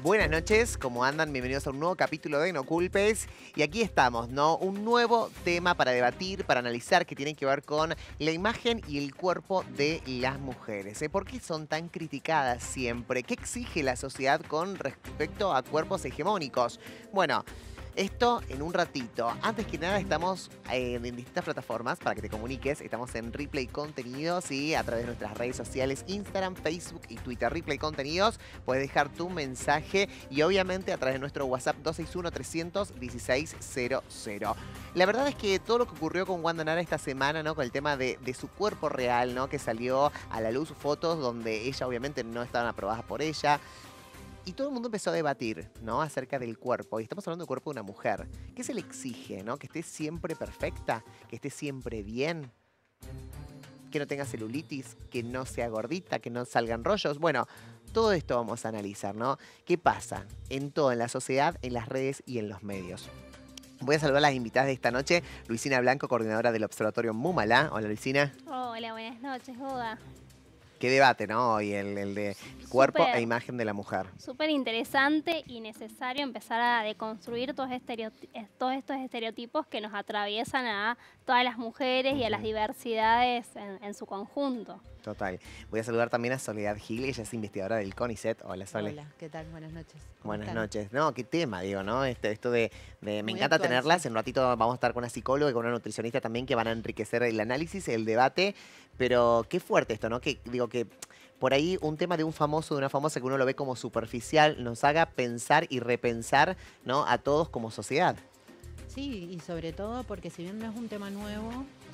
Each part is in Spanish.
Buenas noches, ¿cómo andan? Bienvenidos a un nuevo capítulo de No Culpes. Y aquí estamos, ¿no? Un nuevo tema para debatir, para analizar, que tiene que ver con la imagen y el cuerpo de las mujeres. ¿Por qué son tan criticadas siempre? ¿Qué exige la sociedad con respecto a cuerpos hegemónicos? Bueno, esto en un ratito. Antes que nada estamos en distintas plataformas para que te comuniques. Estamos en Replay Contenidos y a través de nuestras redes sociales Instagram, Facebook y Twitter. Replay Contenidos, puedes dejar tu mensaje y obviamente a través de nuestro WhatsApp 261-300-1600. La verdad es que todo lo que ocurrió con Wanda Nara esta semana, ¿no? Con el tema de su cuerpo real, ¿no? Que salió a la luz fotos donde ella obviamente no estaban aprobadas por ella. Y todo el mundo empezó a debatir, ¿no? Acerca del cuerpo. Y estamos hablando del cuerpo de una mujer. ¿Qué se le exige, no? Que esté siempre perfecta, que esté siempre bien, que no tenga celulitis, que no sea gordita, que no salgan rollos. Bueno, todo esto vamos a analizar, ¿no? ¿Qué pasa en todo, en la sociedad, en las redes y en los medios? Voy a saludar a las invitadas de esta noche. Luisina Blanco, coordinadora del Observatorio Múmala. Hola, Luisina. Hola, buenas noches, Boda. Qué debate, ¿no? Hoy el de cuerpo e imagen de la mujer. Súper interesante y necesario empezar a deconstruir todos estos estereotipos que nos atraviesan a todas las mujeres y a las diversidades en su conjunto. Total. Voy a saludar también a Soledad Gil, ella es investigadora del CONICET. Hola, Sole. Hola, ¿qué tal? Buenas noches. Buenas noches. No, qué tema, digo, ¿no? Esto de me encanta actual, tenerlas. sí. En un ratito vamos a estar con una psicóloga y con una nutricionista también que van a enriquecer el análisis, el debate. Pero qué fuerte esto, ¿no? Que digo que por ahí un tema de un famoso, de una famosa que uno lo ve como superficial, nos haga pensar y repensar, ¿no? A todos como sociedad. Sí, y sobre todo porque si bien no es un tema nuevo,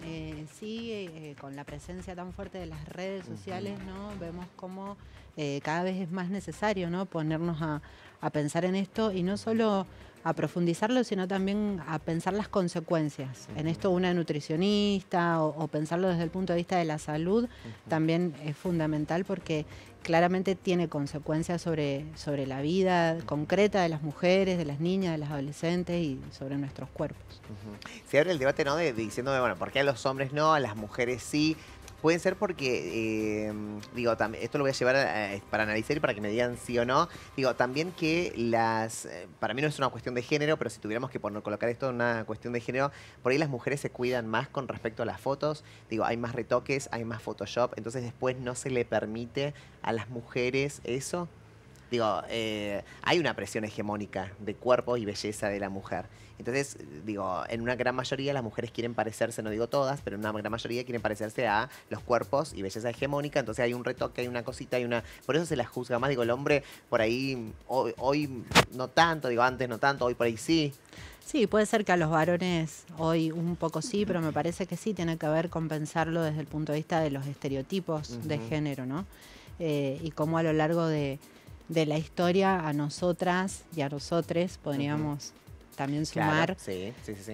con la presencia tan fuerte de las redes sociales, ¿no? Vemos cómo cada vez es más necesario, ¿no? Ponernos a pensar en esto y no solo a profundizarlo, sino también a pensar las consecuencias. En esto una nutricionista o pensarlo desde el punto de vista de la salud también es fundamental porque claramente tiene consecuencias sobre la vida concreta de las mujeres, de las niñas, de las adolescentes y sobre nuestros cuerpos. Se abre el debate, ¿no? Diciéndome, bueno, ¿por qué a los hombres no, a las mujeres sí? Puede ser porque, digo, esto lo voy a llevar para analizar y para que me digan sí o no. Digo, también que para mí no es una cuestión de género, pero si tuviéramos que colocar esto en una cuestión de género, por ahí las mujeres se cuidan más con respecto a las fotos. Digo, hay más retoques, hay más Photoshop, entonces después no se le permite a las mujeres eso. Digo, hay una presión hegemónica de cuerpo y belleza de la mujer. Entonces, digo, en una gran mayoría las mujeres quieren parecerse, no digo todas, pero en una gran mayoría quieren parecerse a los cuerpos y belleza hegemónica. Entonces hay un retoque, hay una cosita, por eso se las juzga más. Digo, el hombre por ahí, hoy no tanto, digo, antes no tanto, hoy por ahí sí. Sí, puede ser que a los varones hoy un poco sí, pero me parece que sí tiene que ver con pensarlo desde el punto de vista de los estereotipos de género, ¿no? Y cómo a lo largo de la historia a nosotras y a nosotres podríamos también sumar. Claro, sí.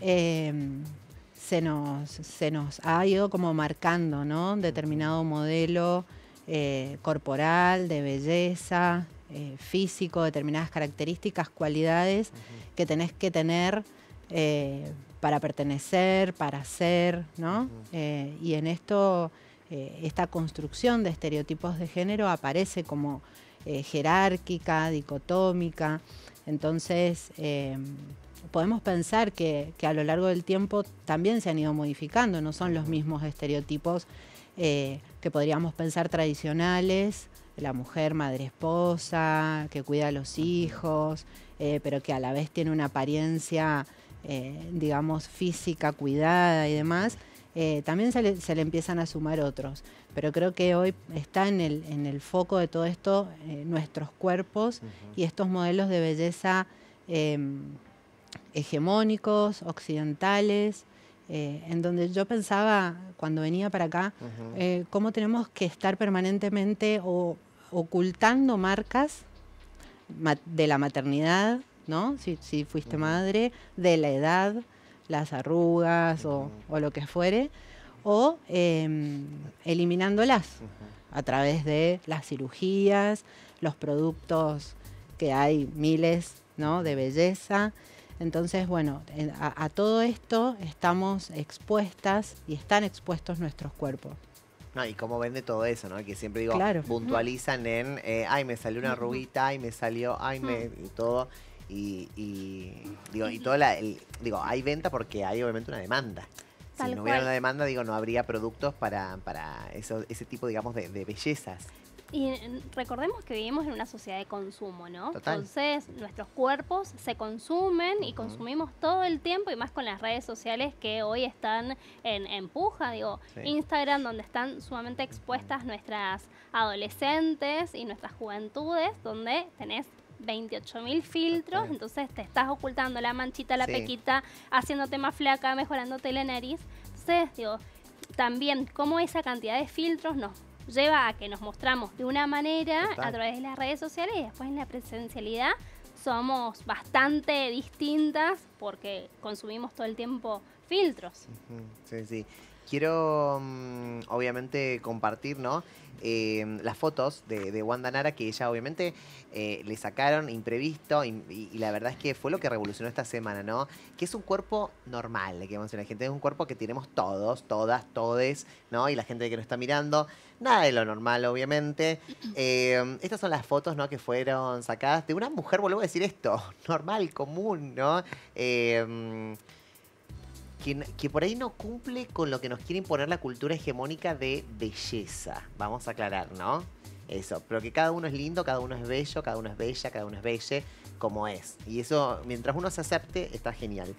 Se nos ha ido como marcando, ¿no? Un determinado modelo corporal, de belleza, físico, determinadas características, cualidades que tenés que tener para pertenecer, para ser, ¿no? Y en esto, esta construcción de estereotipos de género aparece como jerárquica, dicotómica. Entonces, podemos pensar que a lo largo del tiempo también se han ido modificando, no son los mismos estereotipos que podríamos pensar tradicionales, la mujer madre esposa, que cuida a los hijos, pero que a la vez tiene una apariencia, digamos, física, cuidada y demás. También se le empiezan a sumar otros, pero creo que hoy está en el foco de todo esto nuestros cuerpos y estos modelos de belleza hegemónicos, occidentales, en donde yo pensaba cuando venía para acá cómo tenemos que estar permanentemente ocultando marcas de la maternidad, ¿no? Si fuiste madre, de la edad, las arrugas o lo que fuere, o eliminándolas a través de las cirugías, los productos que hay miles, ¿no? De belleza. Entonces, bueno, a todo esto estamos expuestas y están expuestos nuestros cuerpos. No, y cómo vende todo eso, ¿no? Que siempre digo, Claro. puntualizan en, ay, me salió una rubita, ay, me salió, ay, me... y todo. Digo, y toda digo, hay venta porque hay obviamente una demanda. Si Tal no hubiera cual. una demanda, digo, no habría productos para ese tipo, digamos, de bellezas. Y recordemos que vivimos en una sociedad de consumo, ¿no? Total. Entonces, nuestros cuerpos se consumen y Ujú. consumimos todo el tiempo, y más con las redes sociales que hoy están en puja, digo, Sí. Instagram, donde están sumamente expuestas nuestras adolescentes y nuestras juventudes, donde tenés 28.000 filtros, Total. entonces te estás ocultando la manchita, la Sí. pequita, haciéndote más flaca, mejorándote la nariz. Entonces, digo, también cómo esa cantidad de filtros nos lleva a que nos mostramos de una manera Total. a través de las redes sociales, y después en la presencialidad somos bastante distintas porque consumimos todo el tiempo filtros. Ujú, sí, sí. Quiero, obviamente, compartir, ¿no? Las fotos de Wanda Nara, que ella obviamente le sacaron imprevisto y la verdad es que fue lo que revolucionó esta semana, ¿no? Que es un cuerpo normal, le queremos decir a la gente, es un cuerpo que tenemos todos, todas, todes, ¿no? Y la gente que nos está mirando, nada de lo normal, obviamente. Estas son las fotos, ¿no? Que fueron sacadas de una mujer, vuelvo a decir esto, normal, común, ¿no? Que por ahí no cumple con lo que nos quiere imponer la cultura hegemónica de belleza. Vamos a aclarar, ¿no? Eso, pero que cada uno es lindo, cada uno es bello, cada uno es bella, cada uno es belle, como es. Y eso, mientras uno se acepte, está genial.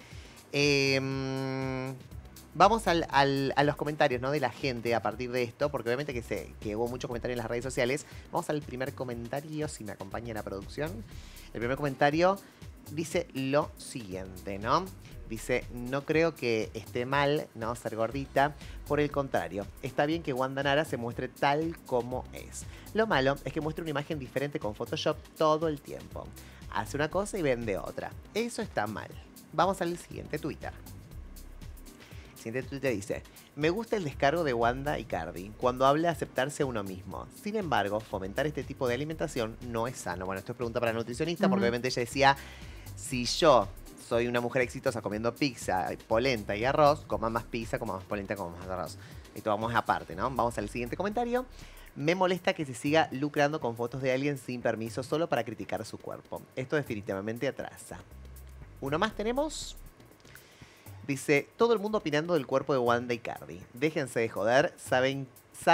Vamos a los comentarios, ¿no? De la gente a partir de esto, porque obviamente que hubo muchos comentarios en las redes sociales. Vamos al primer comentario, si me acompaña la producción. El primer comentario dice lo siguiente, ¿no? Dice, no creo que esté mal, ¿no? Ser gordita. Por el contrario, está bien que Wanda Nara se muestre tal como es. Lo malo es que muestra una imagen diferente con Photoshop todo el tiempo. Hace una cosa y vende otra. Eso está mal. Vamos al siguiente Twitter. El siguiente Twitter dice, me gusta el descargo de Wanda y Cardi cuando habla de aceptarse a uno mismo. Sin embargo, fomentar este tipo de alimentación no es sano. Bueno, esto es pregunta para la nutricionista, porque obviamente ella decía, si yo soy una mujer exitosa comiendo pizza, polenta y arroz, coma más pizza, coma más polenta, coma más arroz. Esto vamos aparte, ¿no? Vamos al siguiente comentario. Me molesta que se siga lucrando con fotos de alguien sin permiso solo para criticar su cuerpo. Esto definitivamente atrasa. Uno más tenemos. Dice, todo el mundo opinando del cuerpo de Wanda y Cardi. Déjense de joder, saben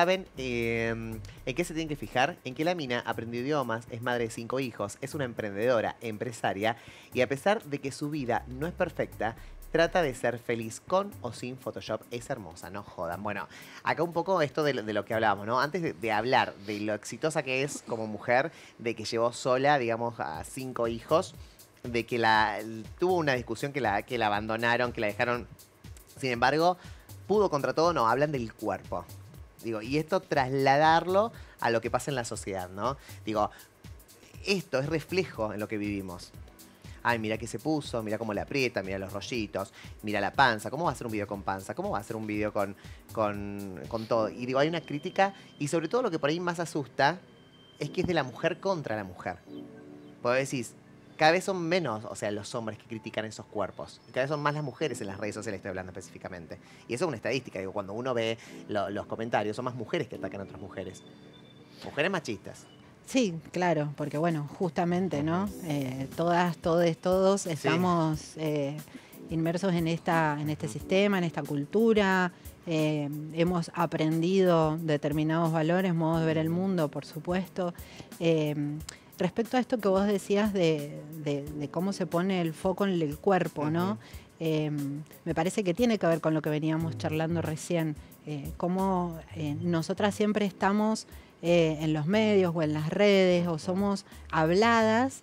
en qué se tienen que fijar, en que la mina aprendió idiomas, es madre de 5 hijos, es una emprendedora, empresaria, y a pesar de que su vida no es perfecta, trata de ser feliz con o sin Photoshop. Es hermosa, no jodan. Bueno, acá un poco esto de lo que hablábamos, ¿no? Antes de hablar de lo exitosa que es como mujer, de que llevó sola, digamos, a 5 hijos, de que tuvo una discusión que la abandonaron, que la dejaron. Sin embargo, pudo contra todo, no, hablan del cuerpo. Digo, y esto trasladarlo a lo que pasa en la sociedad, ¿no? Digo, esto es reflejo en lo que vivimos. Ay, mira qué se puso, mira cómo le aprieta, mira los rollitos, mira la panza. ¿Cómo va a hacer un video con panza? ¿Cómo va a hacer un video con todo? Y digo, hay una crítica, y sobre todo lo que por ahí más asusta es que es de la mujer contra la mujer. Porque decís, cada vez son menos, o sea, los hombres que critican esos cuerpos. Y cada vez son más las mujeres en las redes sociales, estoy hablando específicamente. Y eso es una estadística, digo, cuando uno ve los comentarios, son más mujeres que atacan a otras mujeres. Mujeres machistas. Sí, claro, porque bueno, justamente, ¿no? Todas, todos estamos inmersos en este sistema, en esta cultura. Hemos aprendido determinados valores, modos de ver el mundo, por supuesto. Respecto a esto que vos decías de cómo se pone el foco en el cuerpo, ¿no? Me parece que tiene que ver con lo que veníamos charlando recién. Cómo nosotras siempre estamos en los medios o en las redes o somos habladas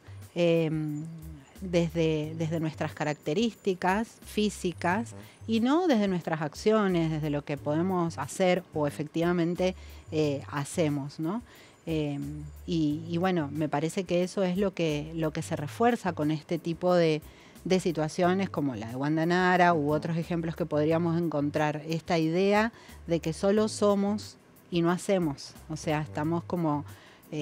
desde nuestras características físicas y no desde nuestras acciones, desde lo que podemos hacer o efectivamente hacemos, ¿no? Y bueno, me parece que eso es lo que se refuerza con este tipo de situaciones como la de Wanda Nara u otros ejemplos que podríamos encontrar. Esta idea de que solo somos y no hacemos. O sea, estamos como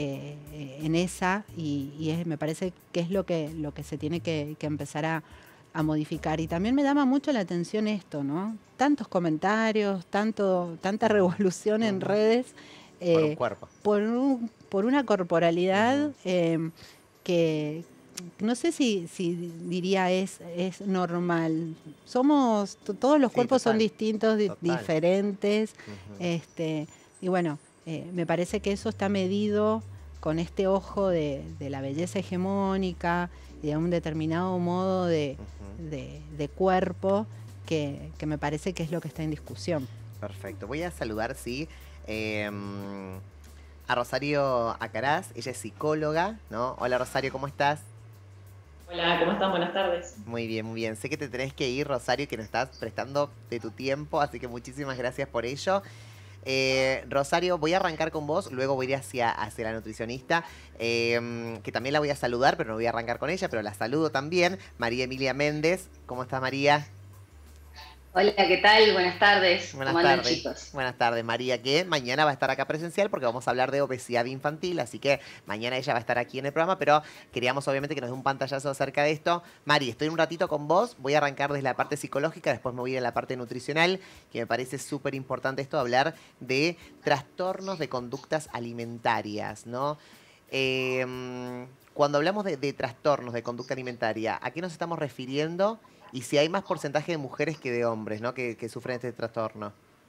en esa y me parece que es lo que se tiene que empezar a modificar. Y también me llama mucho la atención esto, ¿no? Tantos comentarios, tanta revolución en redes Por un cuerpo. por una corporalidad que no sé si diría es normal. Todos los cuerpos son distintos, diferentes. Y bueno, me parece que eso está medido con este ojo de la belleza hegemónica y de un determinado modo de cuerpo que me parece que es lo que está en discusión. Perfecto. Voy a saludar, sí, a Rosario Acaraz. Ella es psicóloga, ¿no? Hola Rosario, ¿cómo estás? Hola, ¿cómo están? Buenas tardes. Muy bien, muy bien. Sé que te tenés que ir, Rosario, que nos estás prestando de tu tiempo, así que muchísimas gracias por ello. Rosario, voy a arrancar con vos, luego voy a ir hacia la nutricionista, que también la voy a saludar, pero no voy a arrancar con ella, pero la saludo también. María Emilia Méndez. ¿Cómo estás, María? Hola, ¿qué tal? Buenas tardes. Buenas ¿Cómo andan, tardes, chicos? Buenas tardes, María, que mañana va a estar acá presencial porque vamos a hablar de obesidad infantil, así que mañana ella va a estar aquí en el programa, pero queríamos obviamente que nos dé un pantallazo acerca de esto. Mari, estoy un ratito con vos, voy a arrancar desde la parte psicológica, después me voy a ir a la parte nutricional, que me parece súper importante esto, hablar de trastornos de conductas alimentarias, ¿no? Cuando hablamos de trastornos de conducta alimentaria, ¿a qué nos estamos refiriendo? Y si hay más porcentaje de mujeres que de hombres, ¿no? que sufren este trastorno.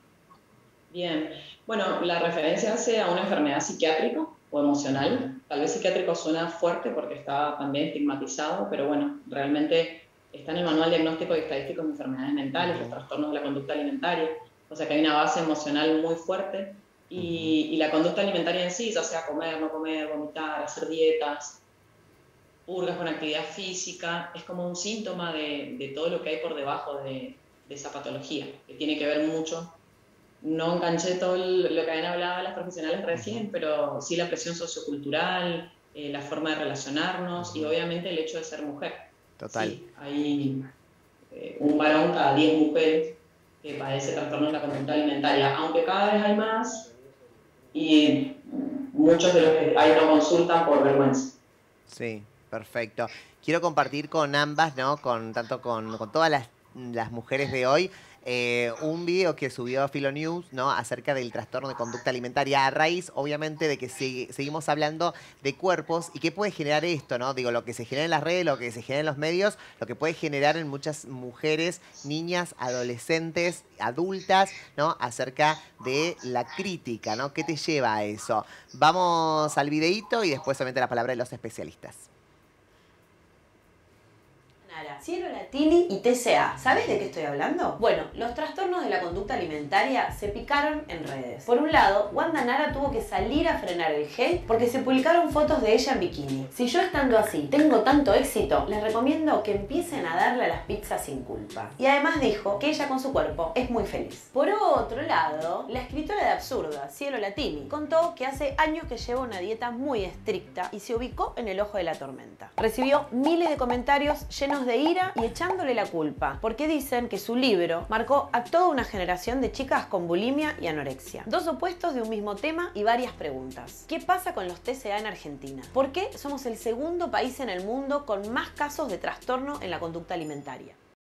Bien. Bueno, la referencia hace a una enfermedad psiquiátrica o emocional. Tal vez psiquiátrico suena fuerte porque está también estigmatizado, pero bueno, realmente está en el Manual Diagnóstico y Estadístico de Enfermedades Mentales, los trastornos de la conducta alimentaria. O sea que hay una base emocional muy fuerte y la conducta alimentaria en sí, ya sea comer, no comer, vomitar, hacer dietas, purgas con actividad física, es como un síntoma de todo lo que hay por debajo de esa patología, que tiene que ver mucho. No enganché todo lo que habían hablado las profesionales recién, pero sí la presión sociocultural, la forma de relacionarnos y obviamente el hecho de ser mujer. Total. Sí, hay un varón cada 10 mujeres que padece trastorno de la conducta alimentaria, aunque cada vez hay más y muchos de los que hay no consultan por vergüenza. Sí. Perfecto. Quiero compartir con ambas, ¿no? Tanto con todas las mujeres de hoy, un video que subió Filonews, ¿no? Acerca del trastorno de conducta alimentaria a raíz, obviamente, de que seguimos hablando de cuerpos y qué puede generar esto, ¿no? Digo, lo que se genera en las redes, lo que se genera en los medios, lo que puede generar en muchas mujeres, niñas, adolescentes, adultas, ¿no? Acerca de la crítica, ¿no? ¿Qué te lleva a eso? Vamos al videíto y después solamente la palabra de los especialistas. Cielo Latini y TCA. ¿Sabes de qué estoy hablando? Bueno, los trastornos de la conducta alimentaria se picaron en redes. Por un lado, Wanda Nara tuvo que salir a frenar el hate porque se publicaron fotos de ella en bikini. Si yo estando así tengo tanto éxito, les recomiendo que empiecen a darle a las pizzas sin culpa. Y además dijo que ella con su cuerpo es muy feliz. Por otro lado, la escritora de Absurda, Cielo Latini, contó que hace años que lleva una dieta muy estricta y se ubicó en el ojo de la tormenta. Recibió miles de comentarios llenos de ira y echándole la culpa, porque dicen que su libro marcó a toda una generación de chicas con bulimia y anorexia. Dos opuestos de un mismo tema y varias preguntas. ¿Qué pasa con los TCA en Argentina? ¿Por qué somos el segundo país en el mundo con más casos de trastorno en la conducta alimentaria?